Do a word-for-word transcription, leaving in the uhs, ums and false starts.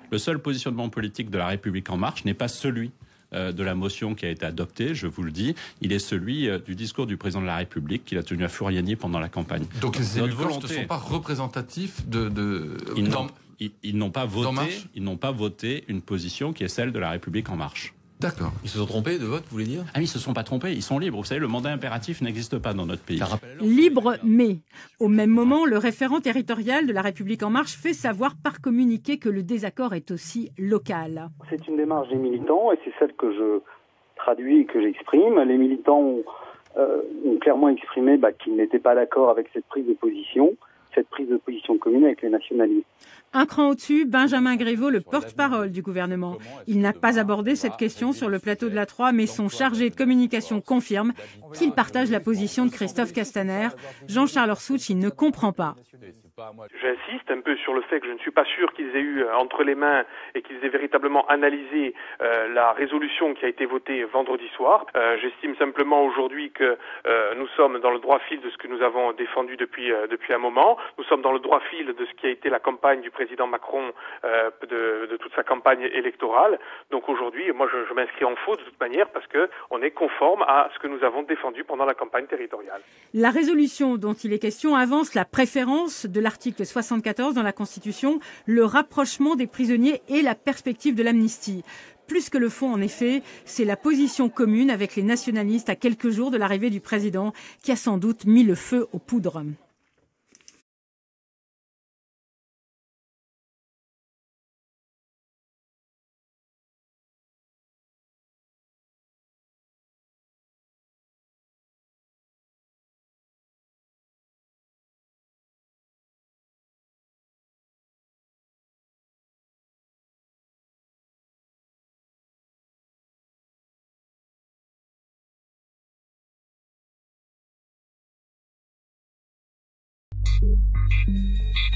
Le seul positionnement politique de La République En Marche n'est pas celui euh, de la motion qui a été adoptée, je vous le dis. Il est celui euh, du discours du président de la République qu'il a tenu à Furiani pendant la campagne. Donc les élus volonté... ne sont pas représentatifs de... de... Ils, dans... n'ont, ils, ils, n'ont pas voté, ils n'ont pas voté une position qui est celle de La République En Marche. D'accord. Ils se sont trompés de vote, vous voulez dire? Ah, ils ne se sont pas trompés, ils sont libres. Vous savez, le mandat impératif n'existe pas dans notre pays. Libre, mais au même moment, le référent territorial de La République En Marche fait savoir par communiqué que le désaccord est aussi local. C'est une démarche des militants et c'est celle que je traduis et que j'exprime. Les militants ont, euh, ont clairement exprimé bah, qu'ils n'étaient pas d'accord avec cette prise de position, cette prise de position commune avec les nationalistes. Un cran au-dessus, Benjamin Griveaux, le porte-parole du gouvernement. Il n'a pas abordé cette question sur le plateau de l'A trois, mais son chargé de communication confirme qu'il partage la position de Christophe Castaner. Jean-Charles Orsuch, il ne comprend pas. J'insiste un peu sur le fait que je ne suis pas sûr qu'ils aient eu entre les mains et qu'ils aient véritablement analysé euh, la résolution qui a été votée vendredi soir. Euh, j'estime simplement aujourd'hui que euh, nous sommes dans le droit fil de ce que nous avons défendu depuis euh, depuis un moment. Nous sommes dans le droit fil de ce qui a été la campagne du président Macron, euh, de, de toute sa campagne électorale. Donc aujourd'hui, moi je, je m'inscris en faux de toute manière parce que on est conforme à ce que nous avons défendu pendant la campagne territoriale. La résolution dont il est question avance la préférence de l'article soixante-quatorze dans la Constitution, le rapprochement des prisonniers et la perspective de l'amnistie. Plus que le fond, en effet, c'est la position commune avec les nationalistes à quelques jours de l'arrivée du président qui a sans doute mis le feu aux poudres. Thank you.